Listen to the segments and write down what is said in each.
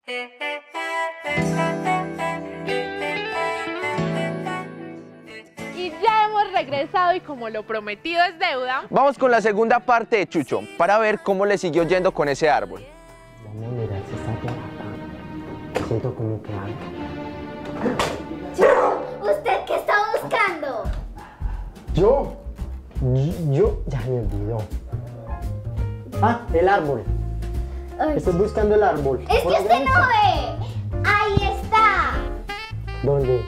Y ya hemos regresado y como lo prometido es deuda, vamos con la segunda parte de Chucho para ver cómo le siguió yendo con ese árbol. Vamos a mirar si está plata. Siento como que algo. ¿Usted qué está buscando? Yo ya me olvidó. Ah, el árbol. Ay. Estoy buscando el árbol. Es Por que la usted no derecha. ve. Ahí está. ¿Dónde?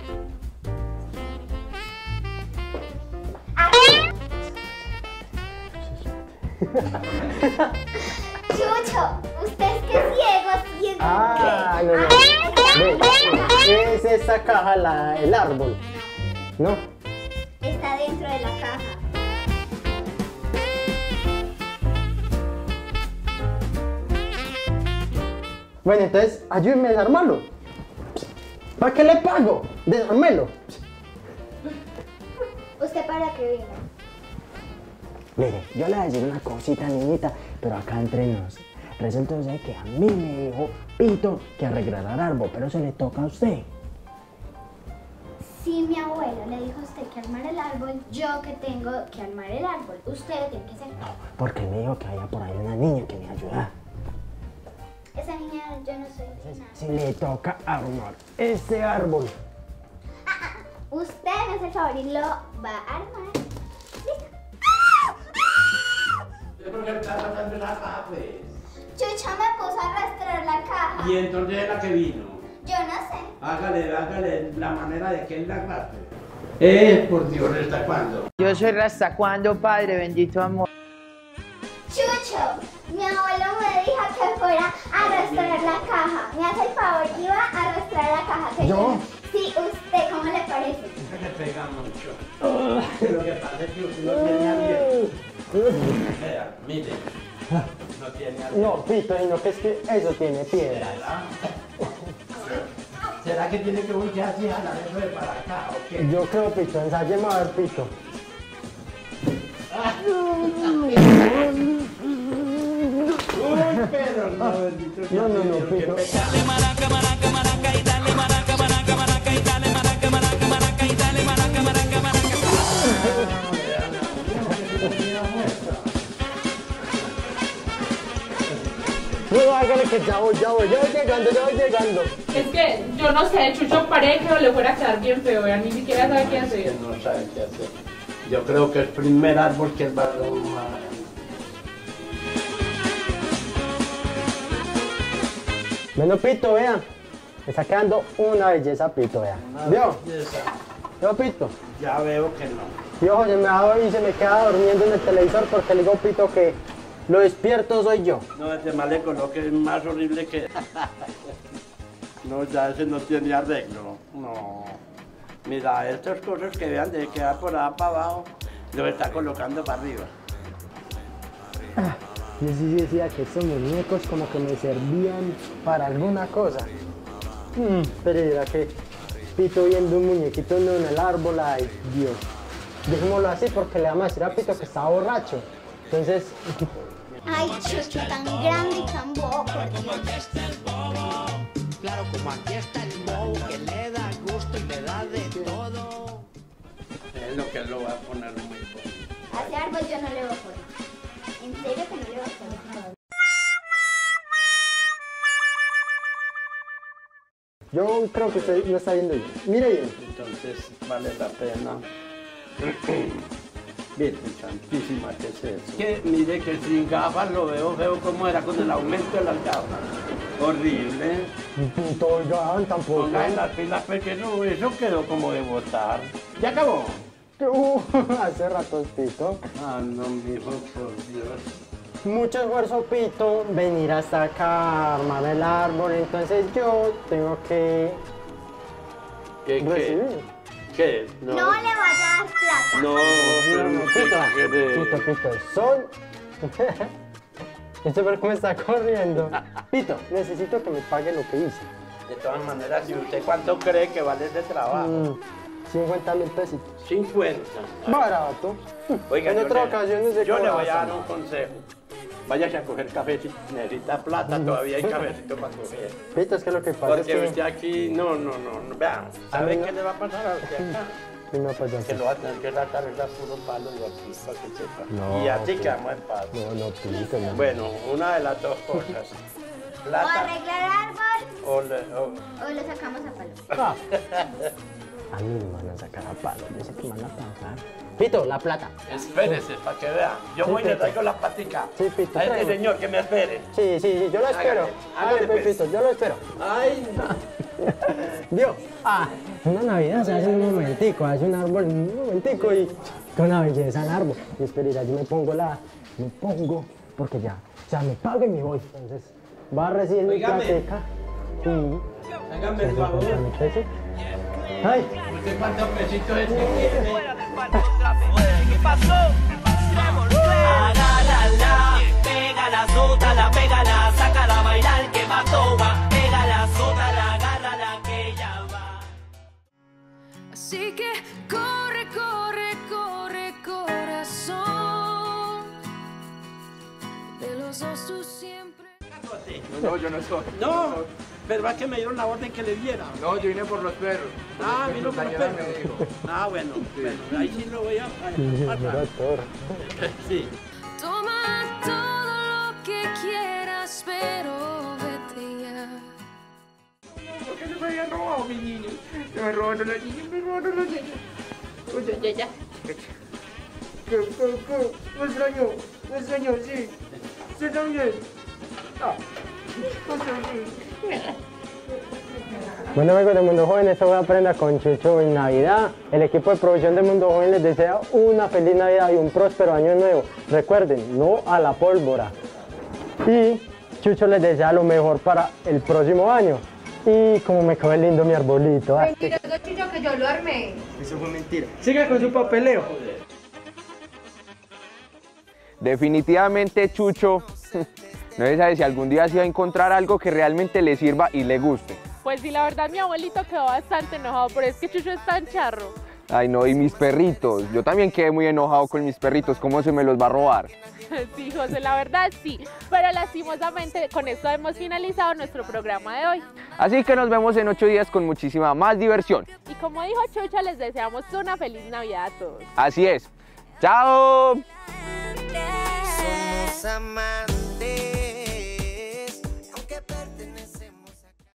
Chucho, usted es que es ciego. Ah, no, no. Ve, es esta caja el árbol. ¿No? Está dentro de la caja. Bueno, entonces ayúdenme a desarmarlo. ¿Para qué le pago? Desarmelo. ¿Usted para qué vino? Mire, yo le voy a decir una cosita, niñita, pero acá entre nos. Resulta ser que a mí me dijo Pito que arreglara el árbol, pero eso le toca a usted. Si mi abuelo le dijo a usted que armar el árbol, yo que tengo que armar el árbol, usted lo tiene que hacer. No, porque me dijo que había por ahí una niña que me ayuda. Esa niña, yo no soy nada. Si le toca armar ese árbol. Usted me hace el favor y lo va a armar. ¿Listo? ¿Por qué estás sacando la caja, pues? Chucho me puso a arrastrar la caja. ¿Y entonces es la que vino? Yo no sé. Hágale la manera de que él la arrastre. Por Dios, ¿hasta cuándo? Yo soy Rasta cuando, padre, bendito amor. Chucho, mi abuelo me dijo que fuera a arrastrar la caja. Me hace el favor y va a arrastrar la caja. Que ¿Yo? Sí, usted, ¿cómo le parece? Se le pega mucho. Lo que pasa es que usted no tiene abierto. Vea, mire. No tiene abierto. No, Pito, sino que es que eso tiene piedras. ¿Será que tiene que voltear así a jalar eso de para acá o qué? Yo creo, Pito, ensayemos a ver, Pito. Uy, pero no, bendito sea No, Dios, qué Pito. pecado. No, hágale que ya voy llegando. es que yo no sé, Chucho parece que le fuera a quedar bien feo, ya ni siquiera sabe qué hacer. Que no sabe qué hacer. Yo creo que el primer árbol que él va a tomar. Bueno, Pito, vea. Me está quedando una belleza, Pito, vea. ¿Vio? ¿Vio, Pito? Ya veo que no. Yo se me va y se me queda durmiendo en el televisor porque le digo, Pito, que lo despierto soy yo. No, ese mal le coloque es más horrible que... No, ya ese no tiene arreglo. No. Mira, estas cosas que vean de quedar por allá para abajo, lo está colocando para arriba. Yo sí decía que estos muñecos como que me servían para alguna cosa. Pero era que Pito viendo un muñequito en el árbol, ay Dios. Dejémoslo así porque le vamos a decir a Pito que estaba borracho. Entonces... Ay, Chucho, tan grande y tan bobo, por Dios. Claro, como aquí está el bobo que le da gusto y le da de todo. Es lo que él lo va a poner muy bonito. A ese árbol yo no le voy a poner. En serio que no le voy a poner. Yo creo que usted no está viendo bien. Mire bien. Entonces vale la pena. Virgen Santísima, ¿qué es eso? Que mire que sin gafas lo veo feo como era con el aumento de las gafas. Horrible. Pito, oigan, tampoco. Ponga en las pilas porque eso quedó como de botar. ¿Ya acabó? Hace rato, Pito. Ah, no, mijo, por Dios. Mucho esfuerzo, Pito, venir hasta acá, armar el árbol. Entonces yo tengo que ¿Qué? recibir. ¿Qué? No le vaya a dar plata. No, pero no Pito, son... ¿Este por qué me está corriendo? Pito, necesito que me pague lo que hice. De todas maneras, ¿y usted cuánto cree que vale ese trabajo? 50.000 pesitos. 50. Barato. Oiga, En yo otra le- ocasión no sé yo cómo le voy a gastar. dar un consejo. váyase a coger café si necesita plata, todavía hay cafecito para coger. Pito, es que lo que pasa Porque es que... usted aquí, no, vean, ¿sabe qué le va a pasar a usted acá? ¿Qué me va a pasar? Que lo va a tener que tratar de puro palo y aquí, para que sepa. No, Y así pues, quedamos en paz. No, Pito, no. Bueno, una de las dos cosas. O Plata arreglar árbol o o lo sacamos a palo. Ah. A mí me van a sacar a palo, yo sé que me van a pasar. Pito, la plata. espérese para que vean. Yo voy y le traigo la patica. Sí, Pito, A este tráeme. señor que me espere. Sí, yo lo espero. Hágale, pues. Pepito, yo lo espero. Ay, no. Dios, una Navidad se hace en un momentico, hace un árbol en un momentico y con una belleza el árbol. Y espera, yo me pongo, porque ya me pago y me voy. Entonces, va a recibir mi Óigame. plateca y... Hágame el favor. Ay, ¿Usted cuántos pesitos es que tiene? ¿Qué pasó? Agárrala, pégala, sótala, pégala, sácala a bailar que va toma. Pégala, sótala, agárrala que ella va. Así que corre, corre, corre, corazón. De los dos tú siempre. No, yo no soy. No, pero es que me dieron la orden que le diera. No, yo vine por los perros. Ah, vino por los perros. Me dijo. Ah, bueno, ahí sí lo voy a pasar. Sí. Toma todo lo que quieras, pero vete ya. ¿Por qué se me habían robado mis niños? Se me robaron los niños, me robaron los niños. Oye, ya. ¿Qué? Me extraño, sí. Sí, también. Ah, bueno, amigos de Mundo Joven, esto fue Aprenda con Chucho en Navidad. El equipo de producción de Mundo Joven les desea una feliz Navidad y un próspero año nuevo. Recuerden, no a la pólvora. Y Chucho les desea lo mejor para el próximo año. Y como me quedó lindo mi arbolito. Mentiroso, Chucho, que yo lo armé. Eso fue mentira. Siga con su papeleo. Definitivamente, Chucho, no se sabe si algún día se va a encontrar algo que realmente le sirva y le guste. Pues sí, la verdad mi abuelito quedó bastante enojado, pero es que Chucho es tan charro. Ay, no, y mis perritos. Yo también quedé muy enojado con mis perritos. ¿Cómo se me los va a robar? Sí, José, la verdad sí. Pero lastimosamente con esto hemos finalizado nuestro programa de hoy. Así que nos vemos en 8 días con muchísima más diversión. Y como dijo Chucho, les deseamos una feliz Navidad a todos. Así es. ¡Chao! Somos amantes.